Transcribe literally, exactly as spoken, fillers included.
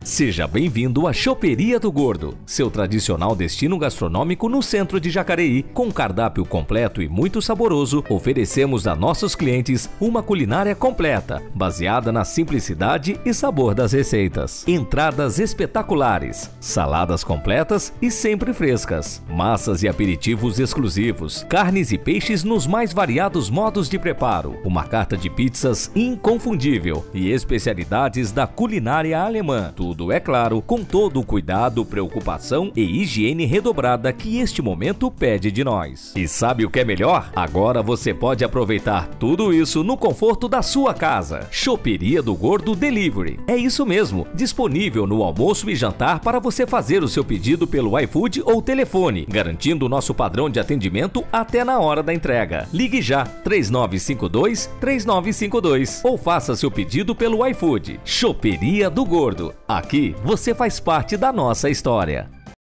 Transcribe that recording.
Seja bem-vindo à Choperia do Gordo, seu tradicional destino gastronômico no centro de Jacareí. Com cardápio completo e muito saboroso, oferecemos a nossos clientes uma culinária completa, baseada na simplicidade e sabor das receitas. Entradas espetaculares, saladas completas e sempre frescas, massas e aperitivos exclusivos, carnes e peixes nos mais variados modos de preparo, uma carta de pizzas inconfundível e especialidades da culinária alemã. Tudo Tudo, é claro, com todo o cuidado, preocupação e higiene redobrada que este momento pede de nós. E sabe o que é melhor? Agora você pode aproveitar tudo isso no conforto da sua casa. Choperia do Gordo Delivery. É isso mesmo, disponível no almoço e jantar para você fazer o seu pedido pelo iFood ou telefone, garantindo o nosso padrão de atendimento até na hora da entrega. Ligue já, três nove cinco dois, três nove cinco dois ou faça seu pedido pelo iFood. Choperia do Gordo. Aqui você faz parte da nossa história.